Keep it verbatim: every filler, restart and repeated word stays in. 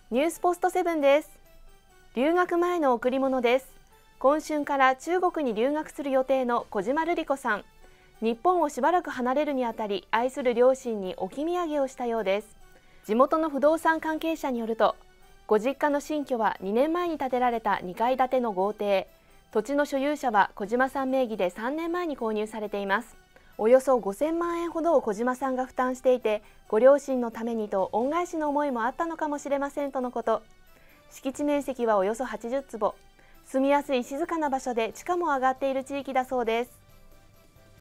ニュースポストセブンです。留学前の贈り物です。今春から中国に留学する予定の小島瑠璃子さん。日本をしばらく離れるにあたり、愛する両親に置き土産をしたようです。地元の不動産関係者によると、ご実家の新居はにねんまえに建てられたにかい建ての豪邸。土地の所有者は小島さん名義でさんねんまえに購入されています。およそごせんまんえんほどを小島さんが負担していて、ご両親のためにと恩返しの思いもあったのかもしれませんとのこと。敷地面積はおよそはちじゅうつぼ、住みやすい静かな場所で地価も上がっている地域だそうです。